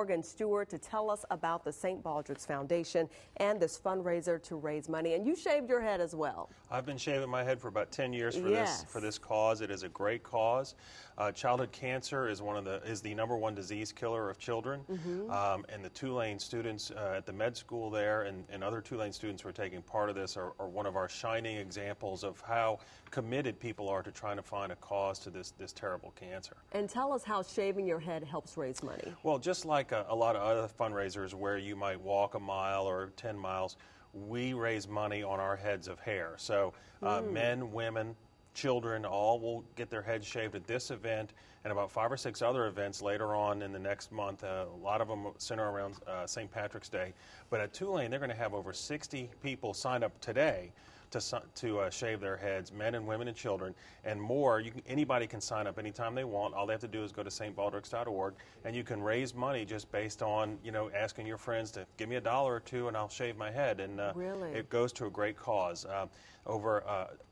Morgan Stewart to tell us about the St. Baldricks Foundation and this fundraiser to raise money. And you shaved your head as well. I've been shaving my head for about 10 years for Yes. this cause. It is a great cause. Childhood cancer is the #1 disease killer of children. And the Tulane students at the med school there and other Tulane students who are taking part of this are one of our shining examples of how committed people are to trying to find a cause to this terrible cancer. And tell us how shaving your head helps raise money. Well, just like a lot of other fundraisers where you might walk a mile or 10 miles, we raise money on our heads of hair. So men, women, children all will get their heads shaved at this event and about 5 or 6 other events later on in the next month. A lot of them center around St. Patrick's Day. But at Tulane, they're going to have over 60 people sign up today to shave their heads, men and women and children, and more. Anybody can sign up anytime they want. All they have to do is go to stbaldricks.org, and you can raise money just based on, asking your friends to give me $1 or $2 and I'll shave my head. And Really? It goes to a great cause. Over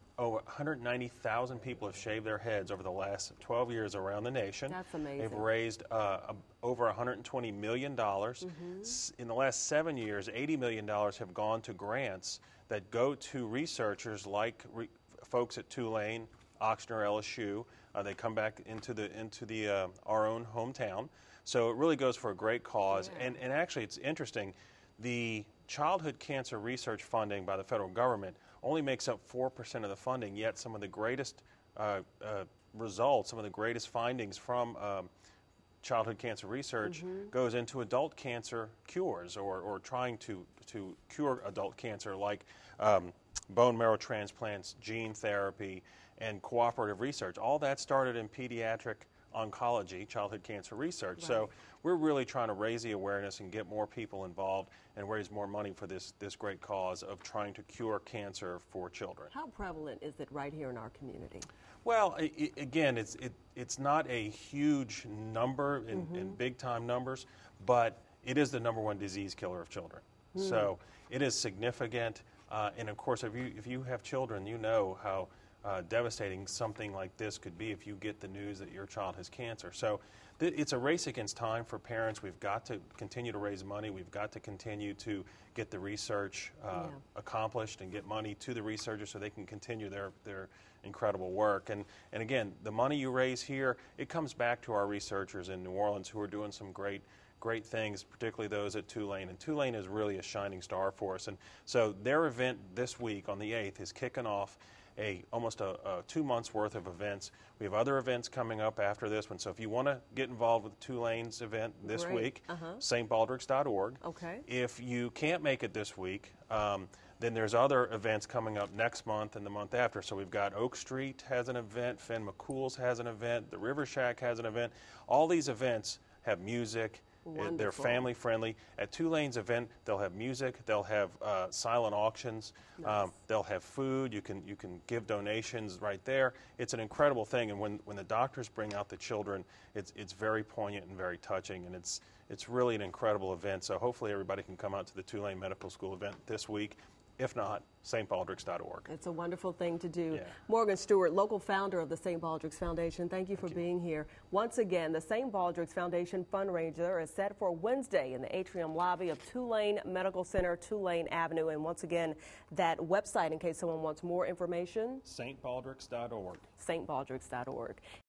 190,000 people have shaved their heads over the last 12 years around the nation. That's amazing. They've raised over $120 million. In the last 7 years, $80 million have gone to grants that go to researchers like folks at Tulane, Oxnard, LSU. They come back into our own hometown. So it really goes for a great cause. Yeah. And actually, it's interesting. The childhood cancer research funding by the federal government only makes up 4% of the funding, yet some of the greatest results, some of the greatest findings from childhood cancer research goes into adult cancer cures or trying to cure adult cancer, like bone marrow transplants, gene therapy, and cooperative research. All that started in pediatric oncology, childhood cancer research. Right. So we're really trying to raise the awareness and get more people involved and raise more money for this great cause of trying to cure cancer for children. How prevalent is it right here in our community? Well, again, it's not a huge number in big-time numbers, but it is the #1 disease killer of children. So it is significant. And, of course, if you have children, you know how devastating something like this could be if you get the news that your child has cancer. So it's a race against time for parents. We've got to continue to raise money. We've got to continue to get the research accomplished and get money to the researchers so they can continue their incredible work. And again, the money you raise here, it comes back to our researchers in New Orleans who are doing some great things, particularly those at Tulane. And Tulane is really a shining star for us. And so their event this week on the 8th is kicking off almost a 2 months worth of events. We have other events coming up after this one. So if you want to get involved with Tulane's event this week, stbaldricks.org. Okay. If you can't make it this week, then there's other events coming up next month and the month after. So we've got Oak Street has an event, Fenn McCool's has an event, the River Shack has an event. All these events have music. Wonderful. They're family friendly. At Tulane's event, they'll have music, they'll have silent auctions, Nice. They'll have food. You can give donations right there. It's an incredible thing. And when the doctors bring out the children, it's very poignant and very touching, and it's really an incredible event. So hopefully everybody can come out to the Tulane Medical School event this week. If not, stbaldricks.org. It's a wonderful thing to do. Yeah. Morgan Stewart, local founder of the St. Baldricks Foundation, thank you for being here. Once again, the St. Baldricks Foundation fundraiser is set for Wednesday in the atrium lobby of Tulane Medical Center, Tulane Avenue. And once again, that website, in case someone wants more information, stbaldricks.org. stbaldricks.org.